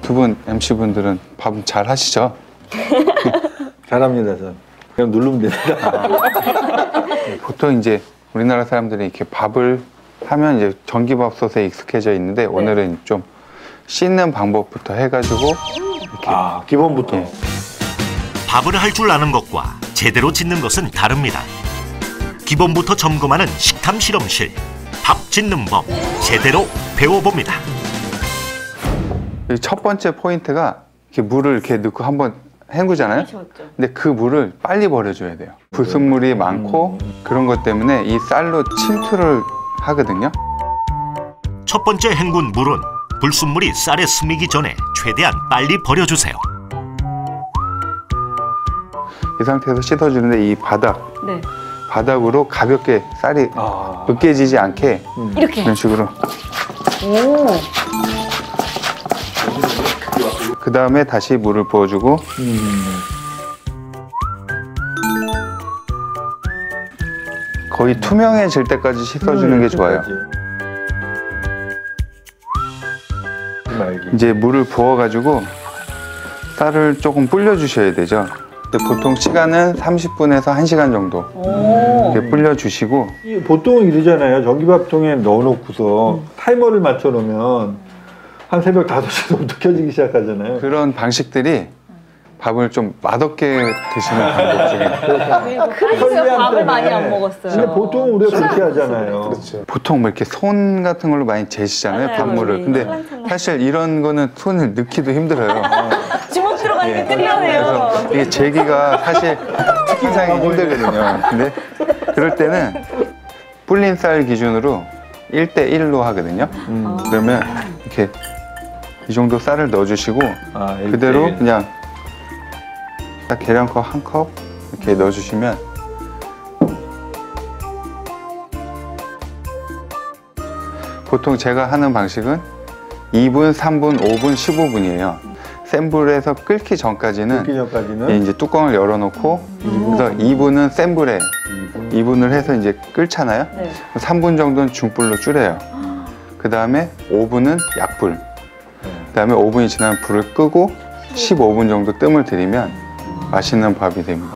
두 분 MC분들은 밥 잘 하시죠? 잘합니다, 전. 그냥 누르면 됩니다. 보통 이제 우리나라 사람들이 이렇게 밥을 하면 이제 전기밥솥에 익숙해져 있는데 오늘은 좀 씻는 방법부터 해가지고 이렇게 기본부터. 예. 밥을 할 줄 아는 것과 제대로 짓는 것은 다릅니다. 기본부터 점검하는 식탐 실험실. 밥 짓는 법 제대로 배워봅니다. 첫 번째 포인트가 이렇게 물을 이렇게 넣고 한번 헹구잖아요. 근데 그 물을 빨리 버려줘야 돼요. 불순물이 많고 그런 것 때문에 이 쌀로 침투를 하거든요. 첫 번째 헹군 물은 불순물이 쌀에 스미기 전에 최대한 빨리 버려주세요. 이 상태에서 씻어주는데 이 네. 바닥으로 가볍게 쌀이 으깨지지 않게 이렇게. 이런 식으로. 오. 그 다음에 다시 물을 부어주고 거의 투명해질 때까지 씻어주는 게 좋아요. 이제 물을 부어가지고 쌀을 조금 불려주셔야 되죠. 근데 보통 시간은 30분에서 1시간 정도 이렇게 불려주시고. 보통은 이러잖아요. 전기밥통에 넣어놓고서 타이머를 맞춰놓으면 한 새벽 5시부터 켜지기 시작하잖아요. 그런 방식들이 밥을 좀 맛없게 드시는 방법 중에. 그래서 밥을 많이 안 먹었어요. 근데 보통 우리가 그렇게 하잖아요. 그렇죠. 보통 뭐 이렇게 손 같은 걸로 많이 재시잖아요, 맞아요. 밥물을. 근데 찰랑찰랑. 사실 이런 거는 손을 넣기도 힘들어요. 주먹 들어가는 게 예. 끝나네요. 그래서 이게 재기가 사실 특기상이 힘들거든요. 근데 그럴 때는 불린 쌀 기준으로 1대1로 하거든요. 그러면 이렇게 이 정도 쌀을 넣어주시고 그대로 그냥 딱 계량컵 한 컵 이렇게 넣어주시면 보통 제가 하는 방식은 2분, 3분, 5분, 15분이에요. 센 불에서 끓기 전까지는 이제 뚜껑을 열어놓고 그래서 2분은 센 불에 2분을 해서 이제 끓잖아요. 네. 3분 정도는 중불로 줄여요. 그 다음에 5분은 약불. 그 다음에 5분이 지나면 불을 끄고 15분 정도 뜸을 들이면 맛있는 밥이 됩니다.